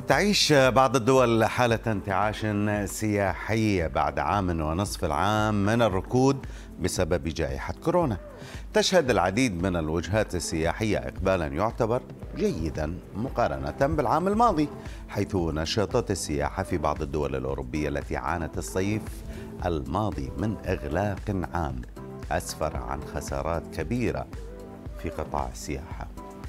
تعيش بعض الدول حالة انتعاش سياحي بعد عام ونصف العام من الركود بسبب جائحة كورونا. تشهد العديد من الوجهات السياحية إقبالا يعتبر جيدا مقارنة بالعام الماضي، حيث نشاطات السياحة في بعض الدول الأوروبية التي عانت الصيف الماضي من إغلاق عام أسفر عن خسارات كبيرة في قطاع السياحة.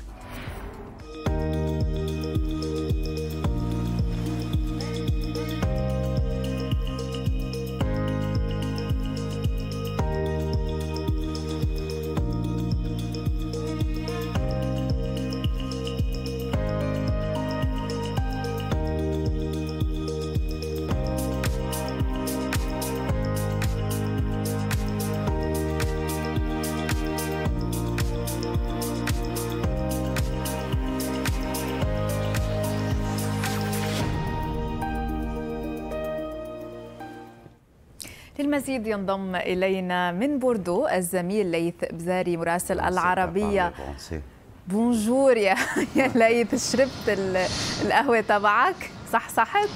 للمزيد ينضم إلينا من بوردو الزميل ليث بزاري مراسل العربية. بونجور يا ليث، شربت القهوة تبعك؟ صحت؟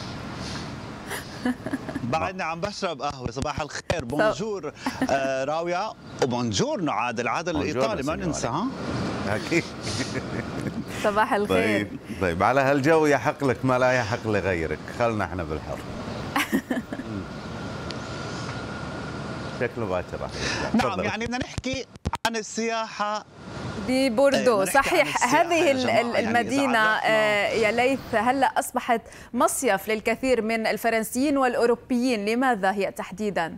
بعدني عم بشرب قهوة. صباح الخير. بونجور راوية وبونجور نعاد العادل الإيطالي ما ننسى. ها أكيد. صباح الخير. طيب على هالجو يحق لك ما لا يحق لغيرك، خلنا احنا بالحر. شكله باكر. نعم، يعني بدنا نحكي عن السياحة ببوردو. صحيح، هذه المدينة يا ليث هلا أصبحت مصيف للكثير من الفرنسيين والأوروبيين، لماذا هي تحديدا؟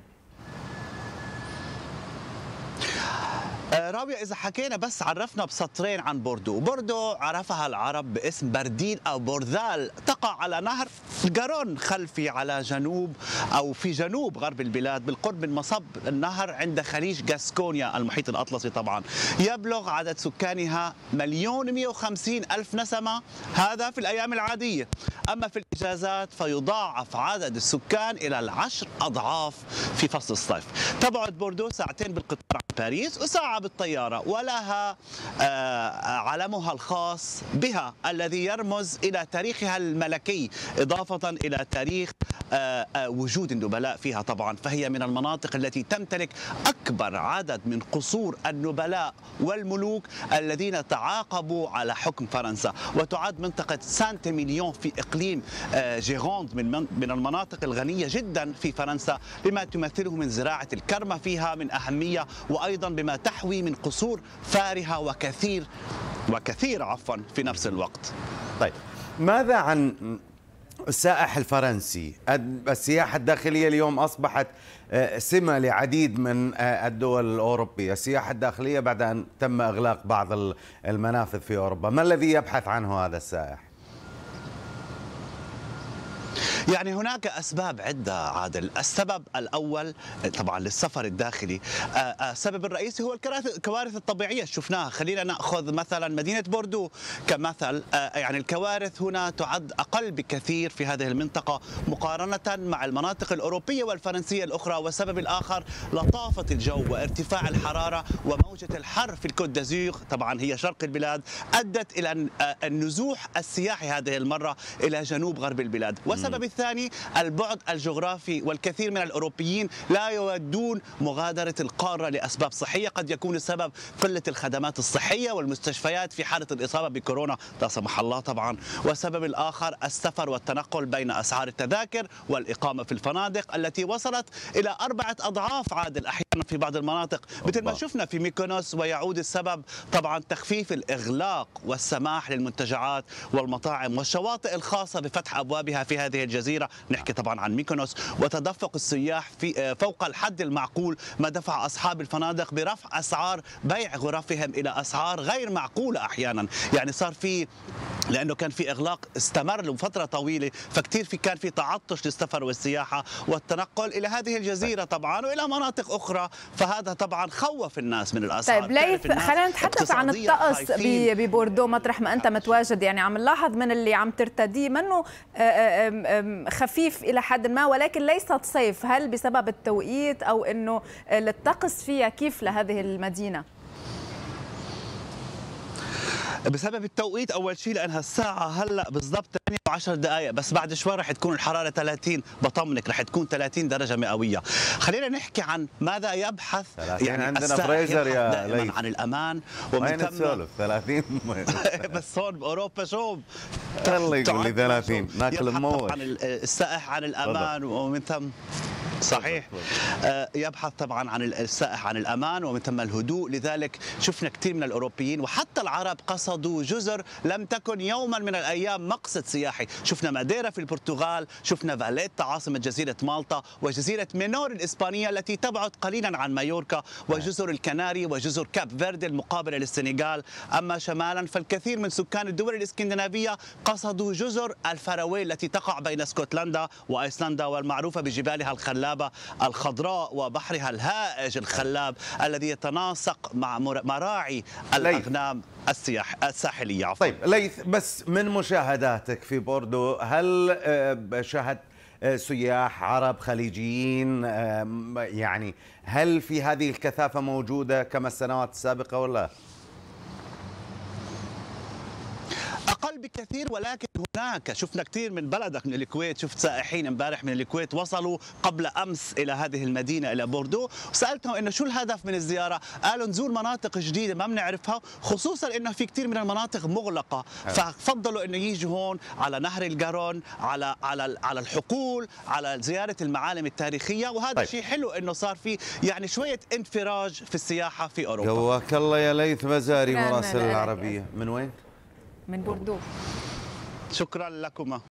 راوية، إذا حكينا بس عرفنا بسطرين عن بوردو. بوردو عرفها العرب باسم بردين أو بورذال، تقع على نهر الجارون خلفي على جنوب أو في جنوب غرب البلاد بالقرب من مصب النهر عند خليج غاسكونيا المحيط الأطلسي. طبعا يبلغ عدد سكانها 1,150,000 نسمة، هذا في الأيام العادية. أما في الإجازات فيضاعف عدد السكان إلى 10 أضعاف في فصل الصيف. تبعد بوردو ساعتين بالقطار عن باريس وساعة بالطيارة، ولها علمها الخاص بها الذي يرمز إلى تاريخها الملكي، إضافة إلى تاريخ وجود النبلاء فيها. طبعا فهي من المناطق التي تمتلك أكبر عدد من قصور النبلاء والملوك الذين تعاقبوا على حكم فرنسا، وتعد منطقة سانت ميليون في إقليم جيروند من المناطق الغنية جدا في فرنسا، لما تمثله من زراعة الكرمة فيها من أهمية، وأيضا بما تحوي من قصور فارهة وكثير في نفس الوقت. طيب، ماذا عن السائح الفرنسي؟ السياحة الداخلية اليوم أصبحت سمة لعديد من الدول الأوروبية، السياحة الداخلية بعد أن تم إغلاق بعض المنافذ في أوروبا، ما الذي يبحث عنه هذا السائح؟ يعني هناك أسباب عدة عادل. السبب الأول طبعا للسفر الداخلي، السبب الرئيسي هو الكوارث الطبيعية شفناها. خلينا نأخذ مثلا مدينة بوردو كمثل. يعني الكوارث هنا تعد أقل بكثير في هذه المنطقة مقارنة مع المناطق الأوروبية والفرنسية الأخرى. والسبب الآخر لطافة الجو وارتفاع الحرارة وموجة الحر في الكوت دازور، طبعا هي شرق البلاد، أدت إلى النزوح السياحي هذه المرة إلى جنوب غرب البلاد. والسبب الثاني البعد الجغرافي، والكثير من الأوروبيين لا يودون مغادرة القارة لأسباب صحية، قد يكون السبب قلة الخدمات الصحية والمستشفيات في حالة الإصابة بكورونا لا سمح الله طبعا. والسبب الآخر السفر والتنقل بين أسعار التذاكر والإقامة في الفنادق التي وصلت إلى 4 أضعاف عادل أحيانا في بعض المناطق مثل ما شفنا في ميكونوس. ويعود السبب طبعا تخفيف الإغلاق والسماح للمنتجعات والمطاعم والشواطئ الخاصة بفتح أبوابها في هذه الجزيرة. نحكي طبعا عن ميكونوس. وتدفق السياح في فوق الحد المعقول، ما دفع أصحاب الفنادق برفع أسعار بيع غرفهم إلى أسعار غير معقولة أحيانا. يعني صار في، لأنه كان في إغلاق استمر لفترة طويلة، فكتير كان في تعطش للسفر والسياحة والتنقل إلى هذه الجزيرة طبعا وإلى مناطق أخرى، فهذا طبعا خوف الناس من الأسعار. طيب ليث، خلينا نتحدث عن الطقس ببوردو مطرح ما أنت متواجد. يعني عم نلاحظ من اللي عم ترتديه منه خفيف إلى حد ما، ولكن ليست صيف. هل بسبب التوقيت أو أنه الطقس فيها كيف لهذه المدينة؟ بسبب التوقيت اول شيء، لانها الساعه هلا بالضبط 8 و10 دقائق، بس بعد شوي رح تكون الحراره 30، بطمنك رح تكون 30 درجه مئويه. خلينا نحكي عن ماذا يبحث يعني عندنا فريزر يا ليث عن الامان وين تسولف 30 بس هون باوروبا شو الله يقول لي 30 ناكل مموش. عن السائح عن الامان ومن ثم صحيح يبحث طبعا عن السائح عن الامان ومن ثم الهدوء. لذلك شفنا كثير من الاوروبيين وحتى العرب قصدوا جزر لم تكن يوما من الايام مقصد سياحي. شفنا ماديرا في البرتغال، شفنا فاليتا عاصمه جزيره مالطا، وجزيره مينور الاسبانيه التي تبعد قليلا عن مايوركا، وجزر الكناري وجزر كاب فيردي المقابله للسنغال. اما شمالا فالكثير من سكان الدول الاسكندنافيه قصدوا جزر الفاروي التي تقع بين اسكتلندا وايسلندا والمعروفه بجبالها الخلابه الخضراء وبحرها الهائج الخلاب الذي يتناسق مع مراعي الأغنام الساحلية. طيب ليث، بس من مشاهداتك في بوردو هل شاهدت سياح عرب خليجيين؟ يعني هل في هذه الكثافة موجودة كما السنوات السابقة ولا؟ أقل بكثير، ولكن هناك شفنا كثير من بلدك من الكويت. شفت سائحين امبارح من الكويت وصلوا قبل أمس إلى هذه المدينة إلى بوردو، سألتهم إنه شو الهدف من الزيارة؟ قالوا نزور مناطق جديدة ما بنعرفها، خصوصا إنه في كثير من المناطق مغلقة، ففضلوا إنه يجوا هون على نهر القرن، على الحقول، على زيارة المعالم التاريخية. وهذا طيب. شيء حلو إنه صار في يعني شوية انفراج في السياحة في أوروبا. جواك الله يا ليث مزاري مراسل العربية. من وين؟ من بوردو. شكرا لكما.